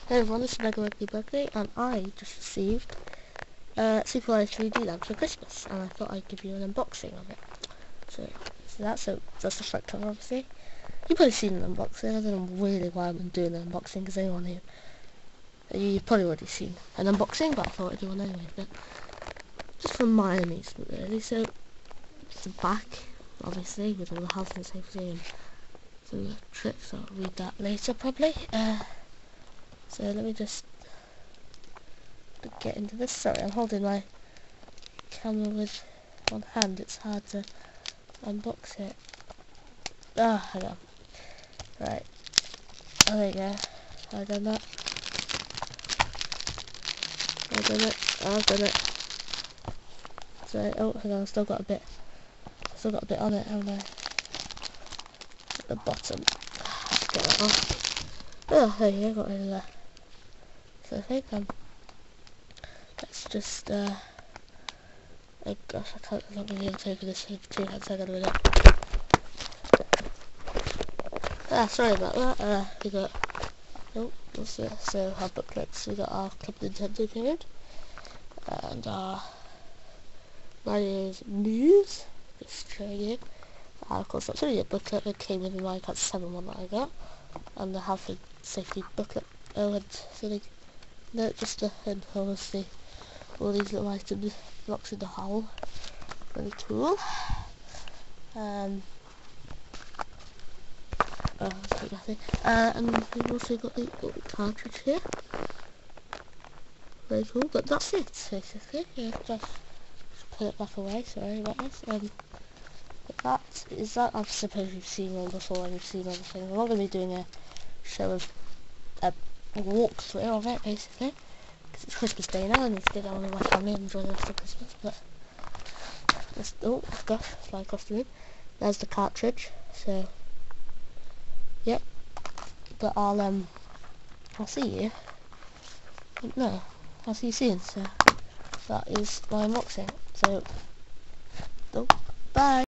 Hey everyone, this is Lego Rugby Birthday, and I just received Super Mario 3D Land for Christmas, and I thought I'd give you an unboxing of it. So that's the front cover, obviously. You've probably seen an unboxing. I don't know really why I'm doing an unboxing, because anyone here, you've probably already seen an unboxing, but I thought I'd do one anyway. But just for my amusement, really. So it's the back, obviously, with all the health and safety and some tricks. I'll read that later, probably. So let me just get into this. Sorry, I'm holding my camera with one hand. It's hard to unbox it. Hang on. Right. Oh, there you go. I've done that. I've done it. So, oh, hang on. I've still got a bit on it, haven't I? At the bottom. Get that off. Oh, there you go. Got rid of that. So I think let's just oh gosh, I'm not going to be able to open this with 2 hands, so I gotta do it. Sorry about that. We got, oh, what's this? So our booklets, we got our Club Nintendo period, and our Mario's News, just showing you. Of course that's only a booklet that came with the Mario Kart 7 one that I got, and the health and safety booklet. Oh, and something. No, just and obviously all these little items locked in the hole. Really cool. And we've also got the little cartridge here. Very cool, but that's it basically. Yeah, just put it back away, sorry about this. But that is that. I suppose you've seen one before and you've seen other things. I'm not going to be doing a show of a walkthrough of it basically. It's Christmas Day now, I need to get down with my family and enjoy the rest of Christmas, but oh gosh, fly across the room. There's the cartridge, so yep. But I'll see you. No, I'll see you soon, so that is my unboxing. So, oh, bye.